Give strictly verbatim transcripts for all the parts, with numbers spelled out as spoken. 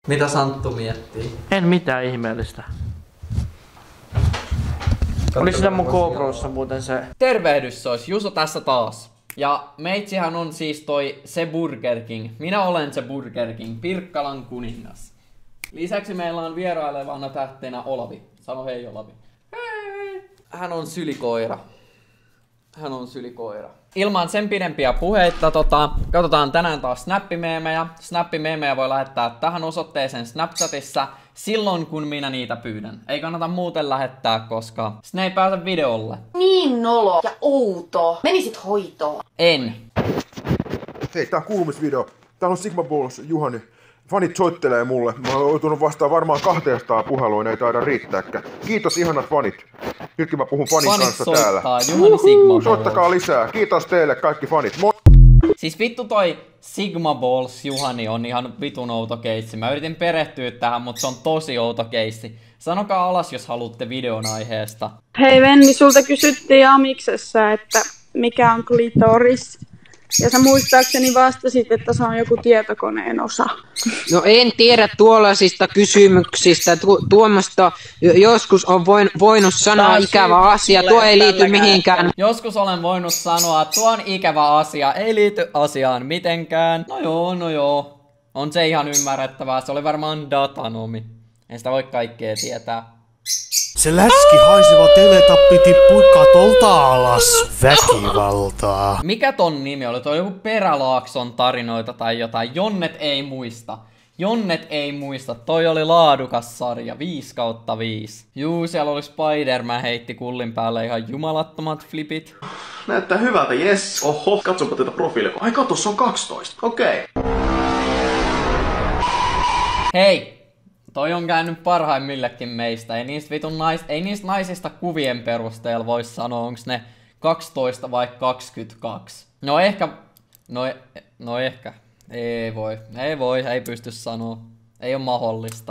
Mitä Santtu miettii? En mitään ihmeellistä. Oli siinä mun GoProssa muuten se. Tervehdys, se olisi Juso tässä taas. Ja meitsihän on siis toi se Burger King. Minä olen se Burger King, Pirkkalan kuningas. Lisäksi meillä on vierailevana tähtenä Olavi. Sano hei Olavi. Hei! Hän on sylikoira. Hän on sylikoira. Ilman sen pidempiä puheita, tota, katsotaan tänään taas snappimeemejä. Snappimeemejä voi lähettää tähän osoitteeseen Snapchatissa silloin, kun minä niitä pyydän. Ei kannata muuten lähettää, koska ne ei pääse videolle. Niin nolo ja outo. Menisit hoitoon. En. Hei, tää on kuulumisvideo. Täällä on Sigma Balls Juhani. Fanit soittelee mulle. Mä oon joutunut vastaan varmaan kaksisataa puhelua, ei taida riittääkään. Kiitos ihanat fanit. Nytkin mä puhun fanin Fanit kanssa soittaa, täällä. Juhani Sigma Balls. Soittakaa lisää. Kiitos teille kaikki fanit. Moi! Siis vittu toi Sigma Balls Juhani on ihan vitun outo keissi. Mä yritin perehtyä tähän, mutta se on tosi outo keissi. Sanokaa alas, jos haluatte videon aiheesta. Hei Venni, sulta kysyttiin Amiksessa, että mikä on klitoris. Ja sä muistaakseni vastasit, että se on joku tietokoneen osa. No en tiedä tuollaisista kysymyksistä. Tu- tuommoista joskus on voin, voinut sanoa Tää ikävä asia. Tuo ei liity mihinkään. Joskus olen voinut sanoa, että tuo on ikävä asia, ei liity asiaan mitenkään. No joo, no joo. On se ihan ymmärrettävää, se oli varmaan datanomi. Ei sitä voi kaikkea tietää. Se läski haiseva teletappi tippui katolta alas. Väkivaltaa. Mikä ton nimi oli? Toi joku Perälaakson tarinoita tai jotain. Jonnet ei muista. Jonnet ei muista. Toi oli laadukas sarja. viisi kautta viisi. Juu, siellä oli Spider-Man heitti kullin päälle ihan jumalattomat flipit. Näyttää hyvältä, jes. Oho, katsopa tätä profiilia. Ai kato, se on kaksitoista. Okei. Okay. Hei! Toi on käynyt parhaimmillekin meistä. Ei niistä vitun nais... Ei niistä naisista kuvien perusteella voi sanoa, onks ne kaksitoista vai kaksikymmentäkaksi. No ehkä... No, e... no ehkä. Ei voi. Ei voi, ei pysty sanoa. Ei oo mahdollista.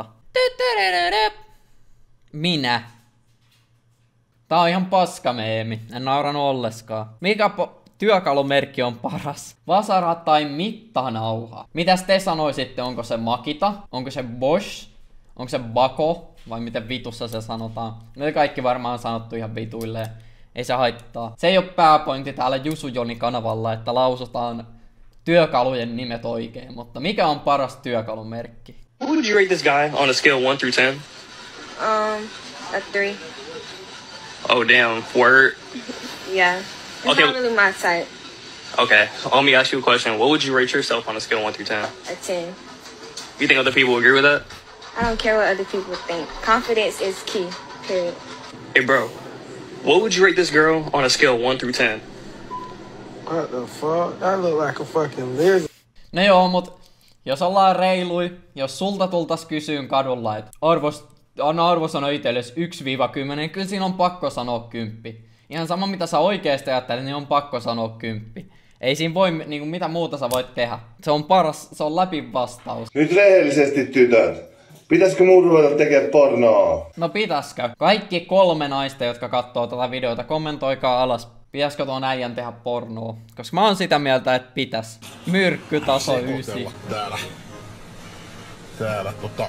Minä. Tää on ihan paskameemi. En nauranut olleskaan. Mikä po... työkalumerkki on paras? Vasara tai mittanauha? Mitäs te sanoisitte? Onko se Makita? Onko se Bosch? Onko se Bako? Vai miten vitussa se sanotaan? Ne kaikki varmaan on sanottu ihan vituilleen. Ei se haittaa. Se ei oo pääpointti täällä Jusujoni-kanavalla, että lausutaan työkalujen nimet oikein. Mutta mikä on paras työkalumerkki? What would you rate this guy on a scale one through ten? Um, a three. Oh damn, word. Yeah. It's Okay. not really my type. Okay, let me ask you a question. What would you rate yourself on a scale one through ten? A ten. You think other people would agree with that? I don't care what other people think. Confidence is key. Period. Hey bro, what would you rate this girl on a scale one through ten? What the fuck? That look like a fucking lizard. No joo, mut jos ollaan reilui, jos sulta tultas kysyyn kadulla, että arvos, anna arvosana itsellesi yksi kymmenen, kyllä siinä on pakko sanoa kymppi. Ihan sama mitä sä oikeesti ajattelet, niin on pakko sanoa kymppi. Ei siinä voi, niinku mitä muuta sä voit tehdä. Se on paras, se on läpi vastaus. Nyt rehellisesti tytöt. Pitäisikö mun ruveta tekemään pornoa? No pitäskö? Kaikki kolme naista, jotka katsoo tätä videota, kommentoikaa alas. Pitäisikö tuon äijän tehdä pornoa? Koska mä oon sitä mieltä, että pitäis. Myrkkytaso ysi. Täällä. Täällä tota...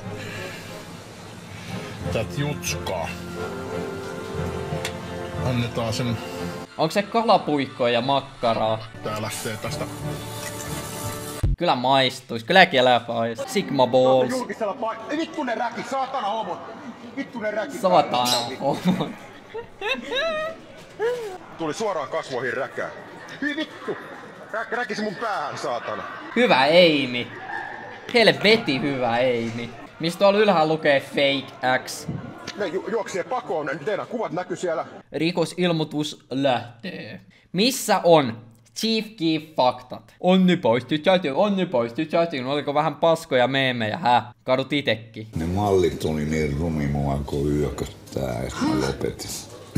Tät jutskaa. Annetaan sen... Onko se kalapuikkoa ja makkaraa? Tää lähtee tästä. Kyllä maistuis, kyllä keläpais. Sigma Balls. Vittu ne räki, saatana homot. Vittu ne räki. Saatana homot. Tuli suoraan kasvoihin räkää. Hyi vittu! Rä- räkisi mun päähän, saatana. Hyvä Eimi. Helveti hyvä Eimi. Mistä tuolla ylhäällä lukee Fake X? Ne ju- juoksee pakoon, teidän kuvat näkyy siellä. Rikosilmoitus lähtee. Missä on Chief Key faktat? Onni poisti chatin, onni poisti chatin. Oliko vähän paskoja meemejä, hä? Kadut itekin. Ne mallit oli niin rumi mua, kun yököttää, että mä lopetin.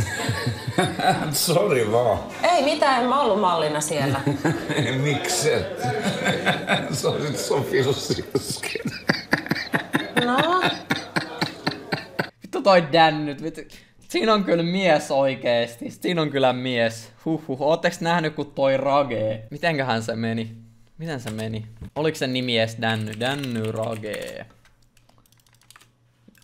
Sori vaan. Ei mitään, en mä ollut mallina siellä. Miksi et? Sä olisit sopinut siuskin. No? Vittu toi dännyt, vittu. Siinä on kyllä mies oikeesti. Siinä on kyllä mies. Huhhuh. Ootteks nähnyt kun toi Rage? Mitenköhän se meni? Miten se meni? Oliko se nimi edes Dänny? Dänny Rage.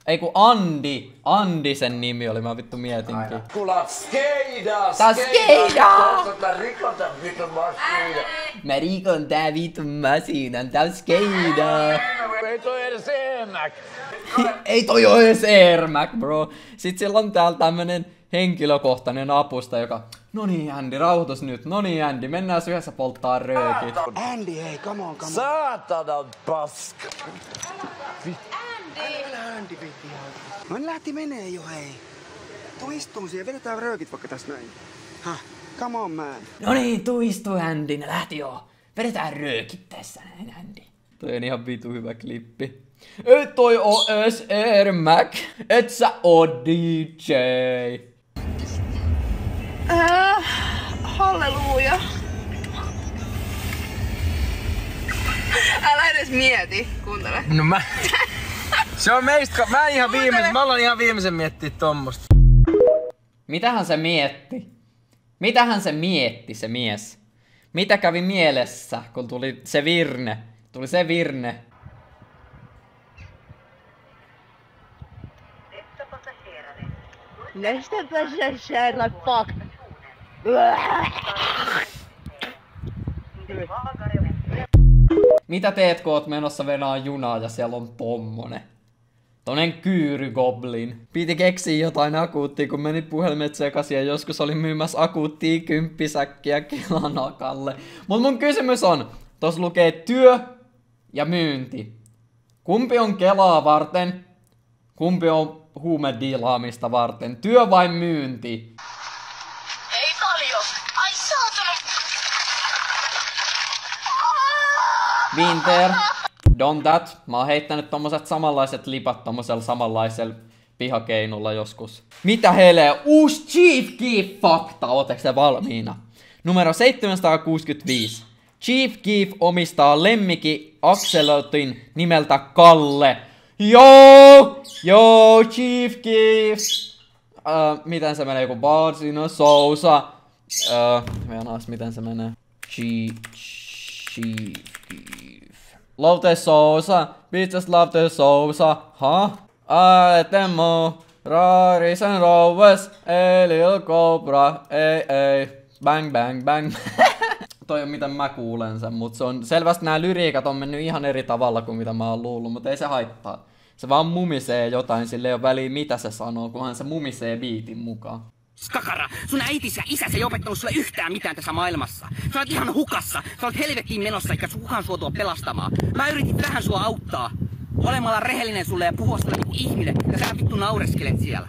Ei kun Andi. Andi sen nimi oli, mä vittu mietinkin. Kuule, skeidaa! Tää skeidaa! Mä rikon tän vitun masiinan. Mä rikon tää vitun masiinan, tää skeidaa. Ei toi edes Air Ei toi oo edes Air Mac, bro. Sit sillä on täällä tämmönen henkilökohtainen apusta, joka... Noniin Andy, rauhoitus nyt. Noniin Andy, mennään yhdessä polttaa röökit. Andy, hei, come on, come on. Saatana paska. Andy, vitti ihan. No lähti menee jo, hei. Tuu istuun siihen, vedetään röökit vaikka tässä näin. Häh? Come on, man. No niin, tuu istu Andy, ne lähti jo. Vedetään röökit tässä näin, Andy. Toi on ihan vitu hyvä klippi. Ei toi oo ees Air Mac, et sä oo D J. Äh, halleluja. Älä edes mieti, kuuntele. No mä... Se on meistä, mä ihan viimeisen, mä ollaan ihan viimeisen miettiä tommosta. Mitähän se mietti? Mitähän se mietti, se mies? Mitä kävi mielessä, kun tuli se virne? Tuli se virne. Näistä passager like fuck. Mitä teet, kun oot menossa venaa junaa ja siellä on tommonen? Tonen kyyrygoblin. Piti keksiä jotain akuuttia, kun meni puhelimet sekaisin ja joskus oli myymässä akuuttia kymppisäkkiä Kelanakalle. Mut mun kysymys on, tossa lukee työ ja myynti. Kumpi on Kelaa varten? Kumpi on huumedilaamista varten? Työ vai myynti? Ei paljon. Ai saatana. Winter, don't that. Mä oon heittänyt tommoset samanlaiset lipat tommosella samanlaisella pihakeinulla joskus. Mitä helee? Uus Chief Keef-fakta. Ootteko te valmiina? Numero seitsemänsataakuusikymmentäviisi. Chief Keef omistaa lemmiki Axelotin nimeltä Kalle. Joo! Joo, Chief Keef! Uh, miten se menee? Joku Barsino Sousa. Uh, Venäas, miten se menee? Chief Keef. Love the Sousa. Bitches love the Sousa. Huh? I demo. Raris and Rowes. A little cobra. Ei, ei. Bang, bang, bang. Toi on miten mä kuulen sen, mut se on selvästi nämä lyriikat on mennyt ihan eri tavalla kuin mitä mä oon luullut, mutta ei se haittaa. Se vaan mumisee jotain, sille ei ole väliä mitä se sanoo, kunhan se mumisee biitin mukaan. Skakara, sun äitis ja isäsi ei opettanut sulle yhtään mitään tässä maailmassa. Sä oot ihan hukassa, sä oot helvettiin menossa eikä kukaan sua tuo pelastamaan. Mä yritin vähän sua auttaa, olemalla rehellinen sulle ja puhua sulle niinku ihminen, ja sä vittu naureskelet siellä.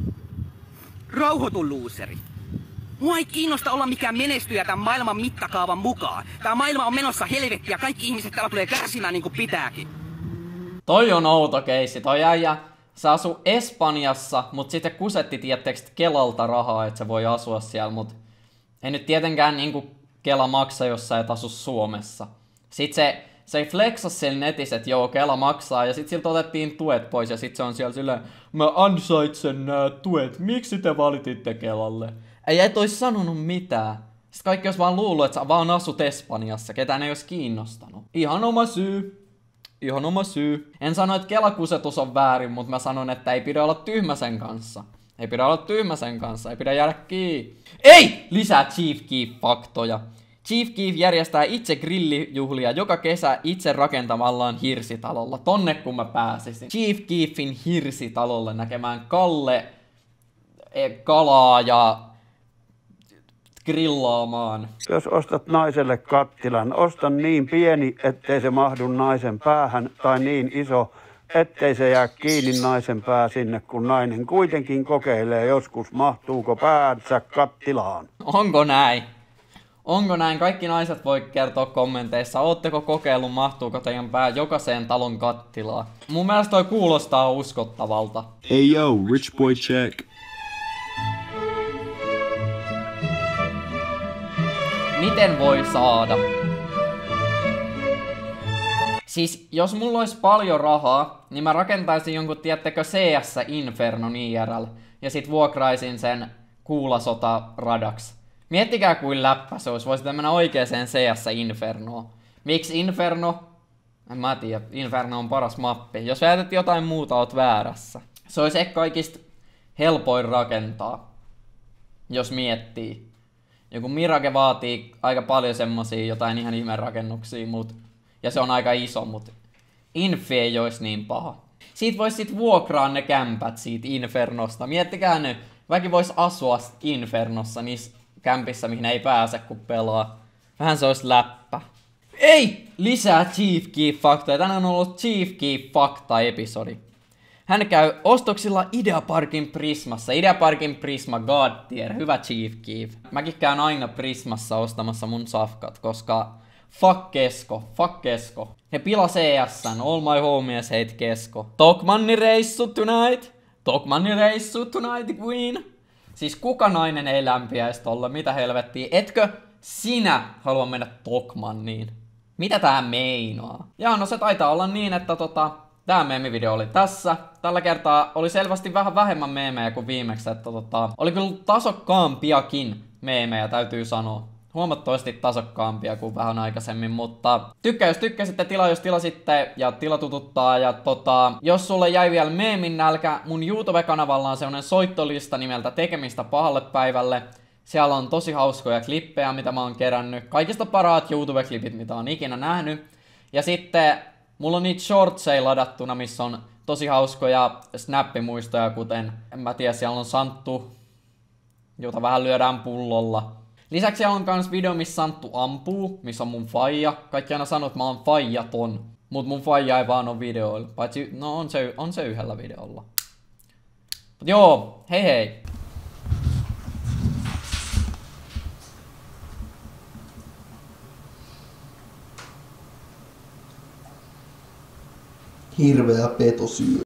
Rauhoitu, luuseri. Mua ei kiinnosta olla mikään menestyjä tämän maailman mittakaavan mukaan. Tää maailma on menossa helvettiin ja kaikki ihmiset täällä tulee kärsimään niinku pitääkin. Toi on outo keissi. Toi äijä, se asuu Espanjassa, mut sitten kusetti tietteeks Kelalta rahaa, että se voi asua siellä, mut ei nyt tietenkään niinku Kela maksa, jos sä et asu Suomessa. Sitten se, se flexas siellä netissä, että joo, Kela maksaa, ja sit siltä otettiin tuet pois, ja sit se on siellä silleen, mä ansaitsen nää tuet, miksi te valititte Kelalle? Ei et ois sanonut mitään. Sitten kaikki ois vaan luullut, että sä vaan asut Espanjassa, ketään ei ois kiinnostanut. Ihan oma syy. Ihan oma syy. En sano, että Kelakusetus on väärin, mutta mä sanon, että ei pidä olla tyhmä sen kanssa. Ei pidä olla tyhmä sen kanssa, ei pidä jäädä kiinni. Ei! Lisää Chief Keef-faktoja. Chief Keef järjestää itse grillijuhlia joka kesä itse rakentamallaan hirsitalolla. Tonne kun mä pääsisin. Chief Keefin hirsitalolle näkemään Kalle e, kalaa ja grillaamaan. Jos ostat naiselle kattilan, osta niin pieni, ettei se mahdu naisen päähän, tai niin iso, ettei se jää kiinni naisen pää sinne, kun nainen kuitenkin kokeilee joskus, mahtuuko päänsä kattilaan. Onko näin? Onko näin? Kaikki naiset voi kertoa kommenteissa. Ootteko kokeillut, mahtuuko teidän pää jokaiseen talon kattilaan? Mun mielestä toi kuulostaa uskottavalta. Hey yo, rich boy check. Miten voi saada? Siis jos mulla olisi paljon rahaa, niin mä rakentaisin jonkun, tiettekö, C S Infernon I R L. Ja sit vuokraisin sen kuulasota radaksi. Miettikää kuin läppä se olisi. Voisi mennä oikeeseen C S Infernoon. Miksi Inferno? En mä tiedä, Inferno on paras mappi. Jos väität jotain muuta, oot väärässä. Se olisi ehkä kaikista helpoin rakentaa, jos miettii. Joku Mirage vaatii aika paljon semmosia jotain ihan ihmerakennuksia, mut, ja se on aika iso, mut Infi ei ois niin paha. Siitä vois sit vuokraa ne kämpät siitä Infernosta. Miettikää nyt, väki vois asua Infernossa niissä kämpissä, mihin ei pääse kun pelaa. Vähän se ois läppä. Ei! Lisää Chief Keef-faktoja. Tänään on ollut Chief Keef-fakta-episodi. Hän käy ostoksilla Ideaparkin Prismassa. Ideaparkin Prisma God tier. Hyvä Chief Keef. Mäkin käyn aina Prismassa ostamassa mun safkat, koska fuck Kesko, fuck Kesko. He pila C S:n, all my homies hate Kesko. Tokmanni reissu tonight. Tokmanni reissu tonight, queen. Siis kuka nainen ei lämpiäisi tolle, mitä helvettiä. Etkö sinä halua mennä Tokmanniin? Mitä tää meinaa? Ja no se taitaa olla niin, että tota, tää meemivideo oli tässä. Tällä kertaa oli selvästi vähän vähemmän meemejä kuin viimeksi, että tota, oli kyllä tasokkaampiakin meemejä, täytyy sanoa. Huomattavasti tasokkaampia kuin vähän aikaisemmin, mutta tykkää jos tykkäsitte, tilaa jos tilasitte ja tila tututtaa. Ja tota, jos sulle jäi vielä meemin nälkä, mun YouTube-kanavalla on sellainen soittolista nimeltä Tekemistä pahalle päivälle. Siellä on tosi hauskoja klippejä, mitä mä oon kerännyt. Kaikista paraat YouTube-klipit, mitä oon ikinä nähnyt. Ja sitten mulla on niitä shortseja ladattuna, missä on tosi hauskoja snappimuistoja, kuten, en mä tiedä, siellä on Santtu, jota vähän lyödään pullolla. Lisäksi siellä on kans video, missä Santtu ampuu, missä on mun faija. Kaikki aina sanoo, että mä oon faijaton. Mut mun faija ei vaan oo videoilla. Paitsi, no on se, on se yhdellä videolla. Mut joo, hei hei. Hirveä petosyy.